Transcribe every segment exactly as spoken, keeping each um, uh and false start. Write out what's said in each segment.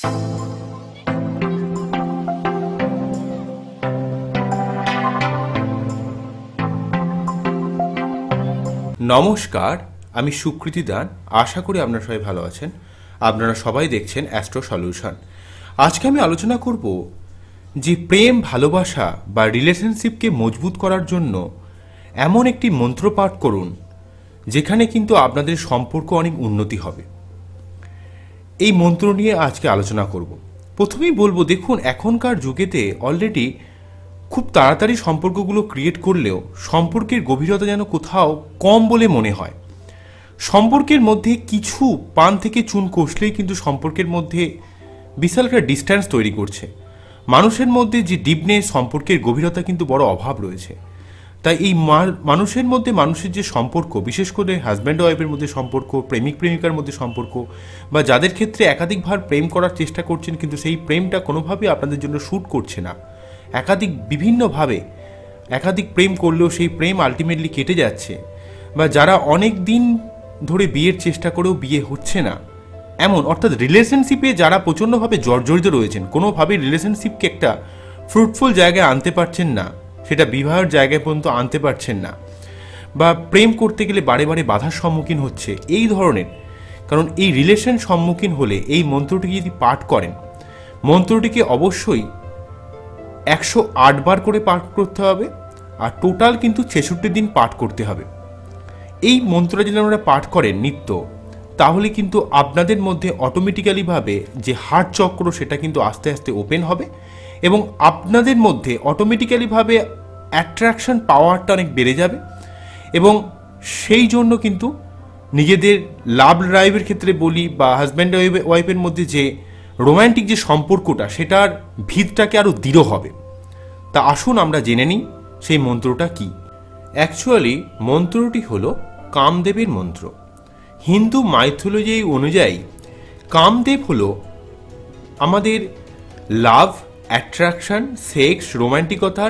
নমস্কার, আমি সুকৃতি দান। আশা করি আপনারা সবাই ভালো আছেন। আপনারা সবাই দেখছেন অ্যাস্ট্রো সলিউশন। আজকে আমি আলোচনা করব যে প্রেম ভালোবাসা বা রিলেশনশিপকে মজবুত করার জন্য এমন একটি মন্ত্র পাঠ করুন যেখানে কিন্তু আপনাদের সম্পর্ক অনেক উন্নতি হবে। এই মন্ত্র নিয়ে আজকে আলোচনা করব। প্রথমেই বলবো, দেখুন এখনকার যুগেতে অলরেডি খুব তাড়াতাড়ি সম্পর্কগুলো ক্রিয়েট করলেও সম্পর্কের গভীরতা যেন কোথাও কম বলে মনে হয়। সম্পর্কের মধ্যে কিছু পান থেকে চুন কষলেই কিন্তু সম্পর্কের মধ্যে বিশাল একটা ডিস্ট্যান্স তৈরি করছে। মানুষের মধ্যে যে ডিপনেস, সম্পর্কের গভীরতা কিন্তু বড় অভাব রয়েছে। তাই এই মানুষের মধ্যে মানুষের যে সম্পর্ক, বিশেষ করে হাজব্যান্ড ওয়াইফের মধ্যে সম্পর্ক, প্রেমিক প্রেমিকার মধ্যে সম্পর্ক, বা যাদের ক্ষেত্রে একাধিকবার প্রেম করার চেষ্টা করছেন কিন্তু সেই প্রেমটা কোনোভাবেই আপনাদের জন্য শ্যুট করছে না, একাধিক বিভিন্নভাবে একাধিক প্রেম করলেও সেই প্রেম আলটিমেটলি কেটে যাচ্ছে, বা যারা অনেক দিন ধরে বিয়ের চেষ্টা করেও বিয়ে হচ্ছে না, এমন অর্থাৎ রিলেশনশিপে যারা প্রচণ্ডভাবে জর্জরিত রয়েছেন, কোনোভাবেই রিলেশনশিপকে একটা ফ্রুটফুল জায়গায় আনতে পারছেন না, সেটা বিবাহের জায়গায় পর্যন্ত আনতে পারছেন না, বা প্রেম করতে গেলে বারে বারে বাধার সম্মুখীন হচ্ছে, এই ধরনের, কারণ এই রিলেশন সম্মুখীন হলে এই মন্ত্রটিকে যদি পাঠ করেন, মন্ত্রটিকে অবশ্যই একশো আট বার করে পাঠ করতে হবে, আর টোটাল কিন্তু ছেষট্টি দিন পাঠ করতে হবে। এই মন্ত্রটা যদি আপনারা পাঠ করেন নিত্য, তাহলে কিন্তু আপনাদের মধ্যে অটোমেটিক্যালিভাবে যে হার্ট চক্র সেটা কিন্তু আস্তে আস্তে ওপেন হবে, এবং আপনাদের মধ্যে অটোমেটিক্যালিভাবে অ্যাট্রাকশন পাওয়ারটা অনেক বেড়ে যাবে, এবং সেই জন্য কিন্তু নিজেদের লাভ লাইফের ক্ষেত্রে বলি বা হাজব্যান্ড ওয়াইফের মধ্যে যে রোম্যান্টিক যে সম্পর্কটা, সেটার ভিতটাকে আরও দৃঢ় হবে। তা আসুন আমরা জেনে নিই সেই মন্ত্রটা কি। অ্যাকচুয়ালি মন্ত্রটি হলো কামদেবের মন্ত্র। হিন্দু মাইথোলজি অনুযায়ী কামদেব হলো আমাদের লাভ, অ্যাট্রাকশন, সেক্স, রোম্যান্টিকতার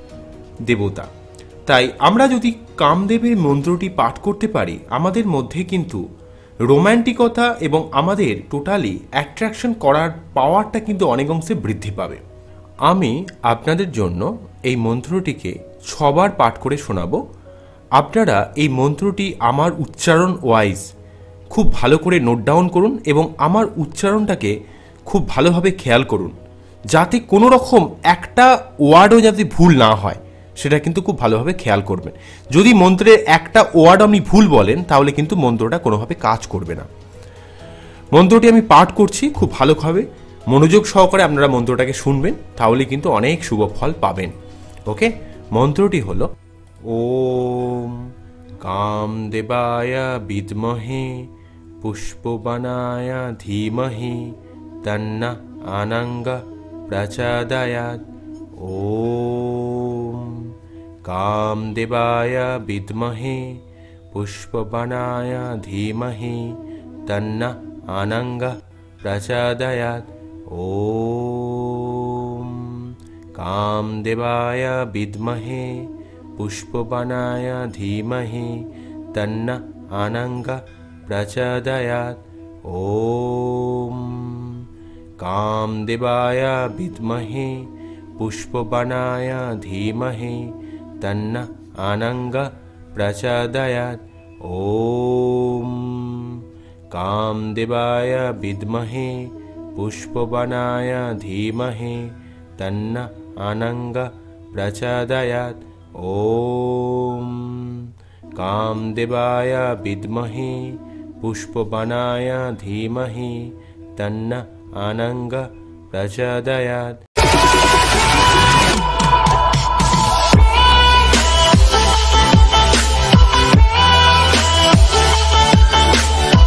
দেবতা। তাই আমরা যদি কামদেবের মন্ত্রটি পাঠ করতে পারি, আমাদের মধ্যে কিন্তু রোম্যান্টিকতা এবং আমাদের টোটালি অ্যাট্রাকশন করার পাওয়ারটা কিন্তু অনেক অংশে বৃদ্ধি পাবে। আমি আপনাদের জন্য এই মন্ত্রটিকে ছবার পাঠ করে শোনাবো। আপনারা এই মন্ত্রটি আমার উচ্চারণ ওয়াইজ খুব ভালো করে নোট ডাউন করুন, এবং আমার উচ্চারণটাকে খুব ভালোভাবে খেয়াল করুন, যাতে কোনো রকম একটা ওয়ার্ডও যাতে ভুল না হয়, সেটা কিন্তু খুব ভালোভাবে খেয়াল করবেন। যদি মন্ত্রের একটা ওয়ার্ড আপনি ভুল বলেন, তাহলে কিন্তু মন্ত্রটা কোনোভাবে কাজ করবে না। মন্ত্রটি আমি পাঠ করছি, খুব ভালোভাবে মনোযোগ সহকারে আপনারা মন্ত্রটাকে শুনবেন, তাহলে কিন্তু অনেক শুভ ফল পাবেন। ওকে, মন্ত্রটি হলো ওম কামদেবায় বিদ্মহে পুষ্পবনায় ধীমহি তন্নঃ আনঙ্গ প্রচোদয়াৎ। ওম কামদেবায় বিদ্মহে পুষ্পবনায় ধীমহি তন্নঃ আনঙ্গ প্রচোদয়াৎ। ওম কামদেবায় বিদ্মহে পুষ্পবনায় ধীমহি তন্নঃ আনঙ্গ প্রচোদয়াৎ। ওম কামদেবায় বিদ্মহে পুষ্পবনায় ধীমহি তন্নঃ আনঙ্গ প্রচোদয়াৎ। ওম কামদেবায় বিদ্মহে পুষ্পবনায় ধীমহি তন্নঃ আনঙ্গ প্রচোদয়াৎ। ওম কামদেবায় বিদ্মহে পুষ্পবনায় ধীমহি তন্নঃ আনঙ্গ প্রচোদয়াৎ।